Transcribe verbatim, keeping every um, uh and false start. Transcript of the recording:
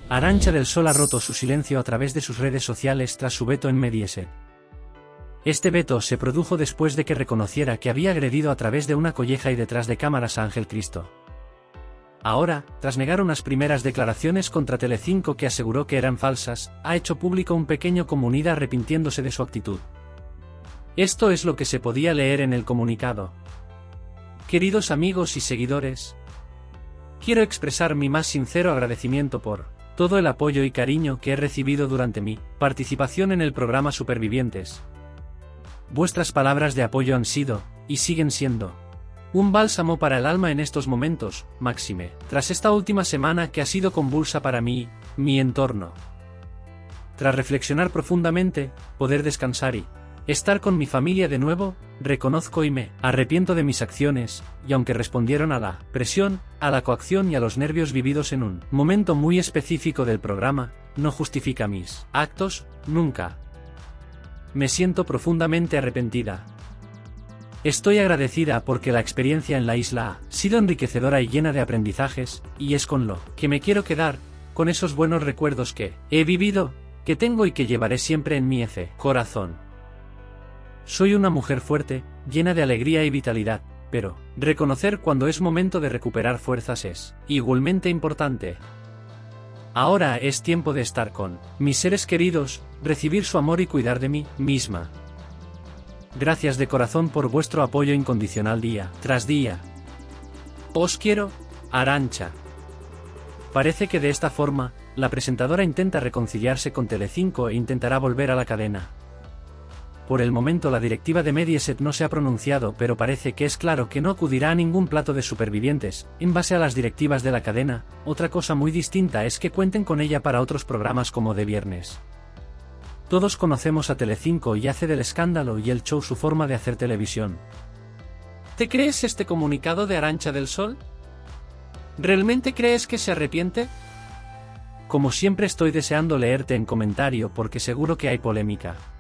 Arantxa del Sol ha roto su silencio a través de sus redes sociales tras su veto en Mediaset. Este veto se produjo después de que reconociera que había agredido a través de una colleja y detrás de cámaras a Ángel Cristo. Ahora, tras negar unas primeras declaraciones contra Telecinco que aseguró que eran falsas, ha hecho público un pequeño comunicado arrepintiéndose de su actitud. Esto es lo que se podía leer en el comunicado. Queridos amigos y seguidores, quiero expresar mi más sincero agradecimiento por todo el apoyo y cariño que he recibido durante mi participación en el programa Supervivientes. Vuestras palabras de apoyo han sido, y siguen siendo, un bálsamo para el alma en estos momentos, máxime, tras esta última semana que ha sido convulsa para mí, mi entorno. Tras reflexionar profundamente, poder descansar y estar con mi familia de nuevo, reconozco y me arrepiento de mis acciones, y aunque respondieron a la presión, a la coacción y a los nervios vividos en un momento muy específico del programa, no justifica mis actos, nunca. Me siento profundamente arrepentida. Estoy agradecida porque la experiencia en la isla ha sido enriquecedora y llena de aprendizajes, y es con lo que me quiero quedar, con esos buenos recuerdos que he vivido, que tengo y que llevaré siempre en mi corazón. Soy una mujer fuerte, llena de alegría y vitalidad, pero reconocer cuando es momento de recuperar fuerzas es igualmente importante. Ahora es tiempo de estar con mis seres queridos, recibir su amor y cuidar de mí misma. Gracias de corazón por vuestro apoyo incondicional día tras día. Os quiero, Arantxa. Parece que de esta forma, la presentadora intenta reconciliarse con Telecinco e intentará volver a la cadena. Por el momento la directiva de Mediaset no se ha pronunciado, pero parece que es claro que no acudirá a ningún plato de Supervivientes, en base a las directivas de la cadena. Otra cosa muy distinta es que cuenten con ella para otros programas como De Viernes. Todos conocemos a Telecinco y hace del escándalo y el show su forma de hacer televisión. ¿Te crees este comunicado de Arantxa del Sol? ¿Realmente crees que se arrepiente? Como siempre estoy deseando leerte en comentario porque seguro que hay polémica.